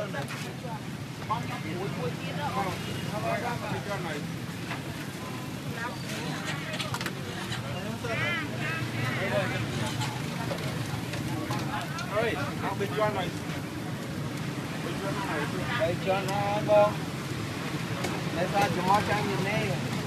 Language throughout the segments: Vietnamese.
ơi,เอาไปจ้อนหน่อยไปจ้อนnó bông để ra cho món trắng như này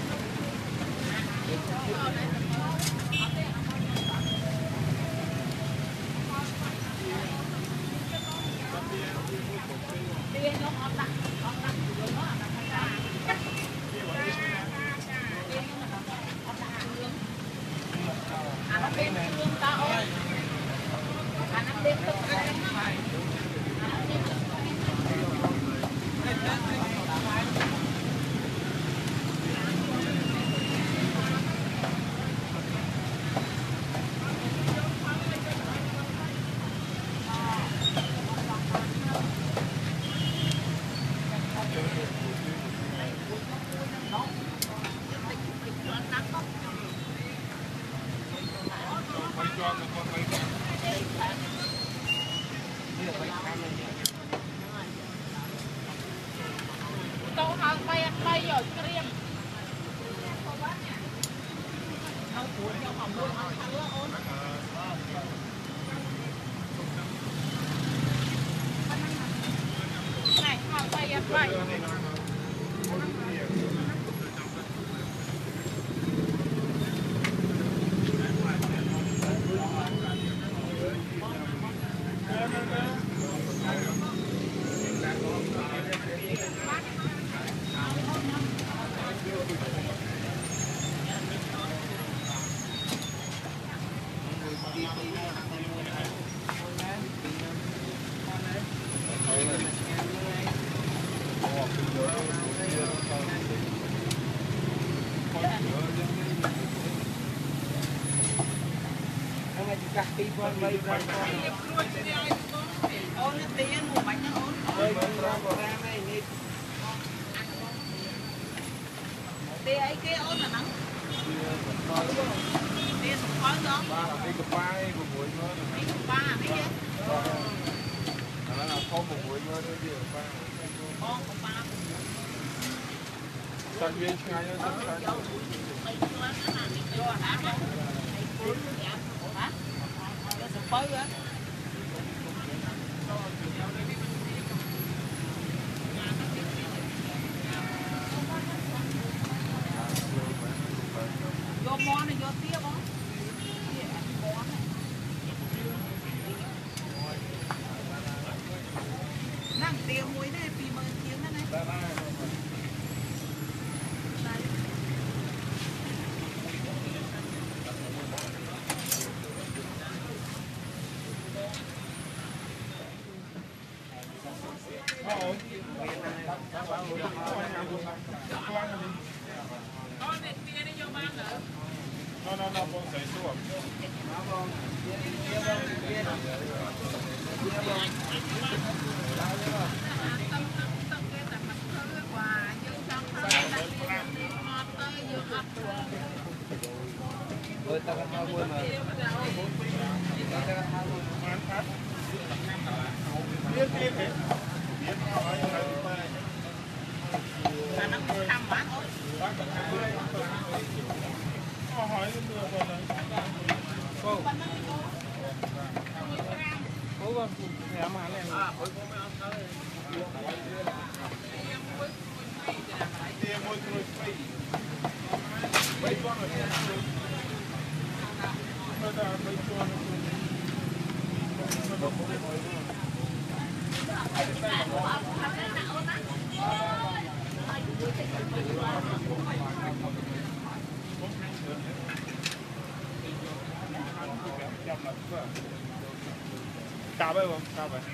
Cao vậy không? Cao vậy.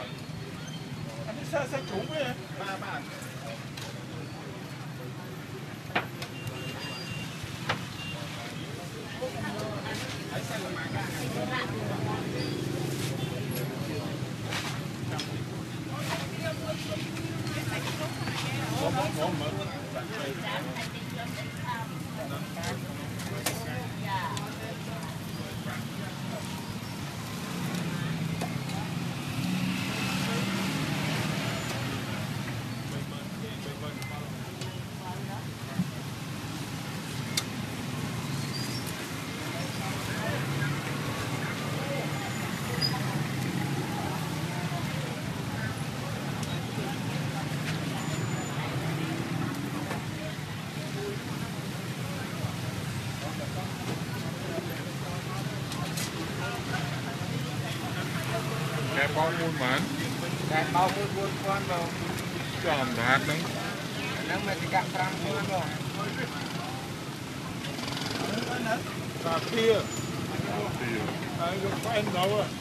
Anh sẽ trúng vậy. Ba. bao muôn mán. Cái bao muôn buôn con vào. Chòm hạt nâng. Nâng mà thì cạn trăng muôn rồi. Cà phê. Đấy, có anh đâu à.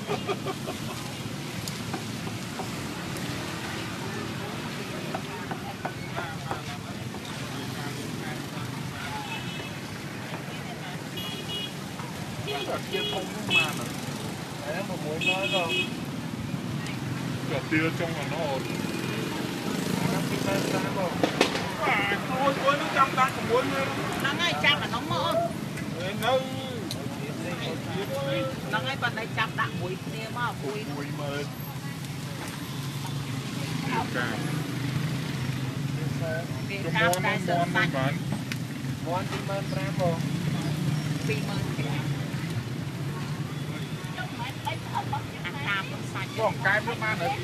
Cà phê không có mà. Đấy, một muối nói rồi. Cà phê trong là nó ổn. Nó bị lên ra rồi. Muối nó trăm ta còn muối nữa. Nó ngay chạm là nó mỡ. Nó Nó ngay bên đây chạm đạn mũi kia mà mũi nó. muối mờ. Cà. Vì Cho cao món cái nó sơn món sạch. mán. Món thì mơn ra rồi. Vì mơn kìa. Ăn cam nó sạch. Còn cái nước man nữa.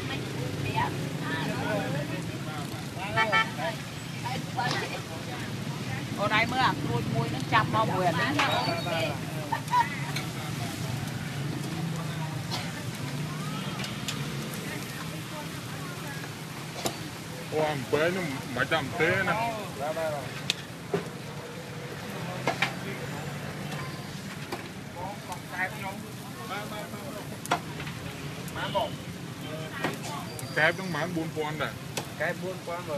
Ở đây mới là muối nó chăm bao mùi ở đấy. Ô, ăn quế nó mấy trăm tế nè. Ra đây rồi. Còn cái với nhau. Má bột. Kép nó mán 4 con này. Cái buôn con rồi.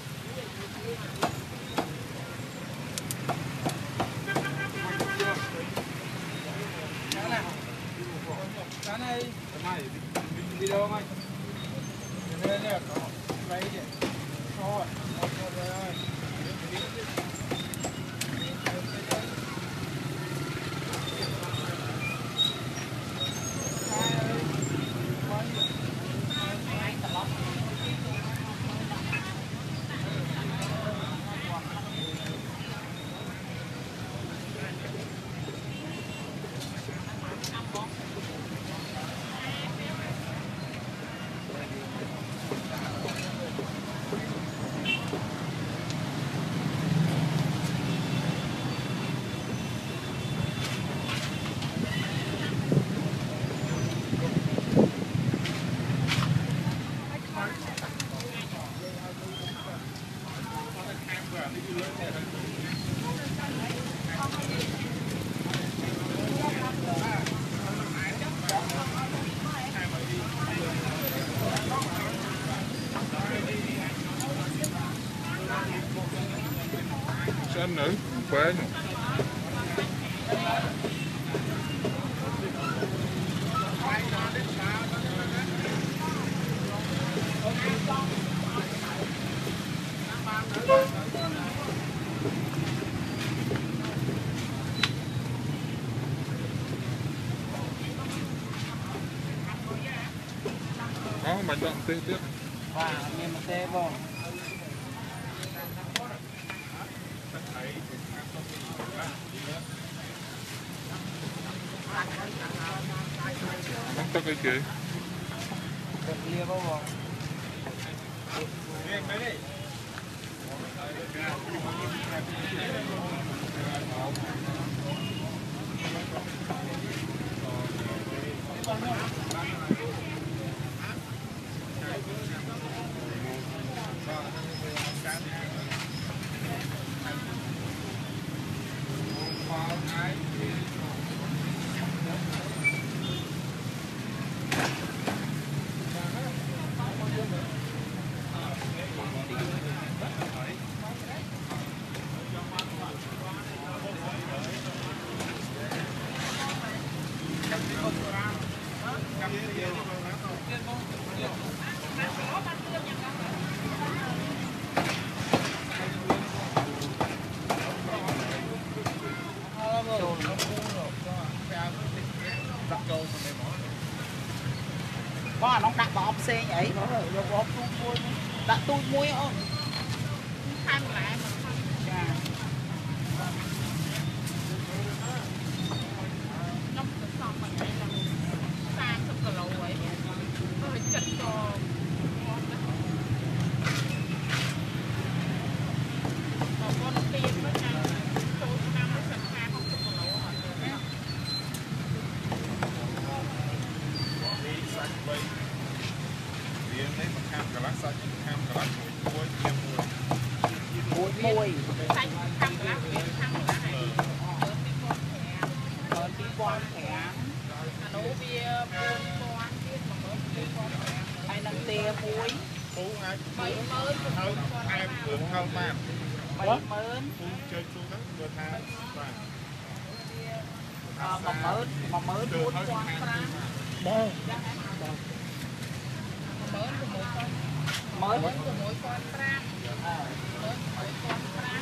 Cái này video anh. Đây nè, có lấy đi. Thôi, rồi. Xem nữa, quế nhỉ. Đó, bánh đậm tê tiếp. Và nghe một tê vô. Bánh tắc cái kì. Được lia vô vô. Có nó đặt vào ốc xe vậy. Đặt tôi muối không? Tham lại mà. Dạ. Nó còn mà vậy là 30 kg vậy. Nó là chật cho ngon đó. Còn con tiền nó nhanh. Tôi năm nó sạch 20 kg rồi. 4,500 អានោះវា 4,000 ទៀត 1,400 ហើយនឹងទាមួយពូអាច 30000 ហើយអែមគ្រឿងហឹងបាន 30000 ពូជើញទូទៅមើលថាបាទ 14000 Đây. 16000 16000 5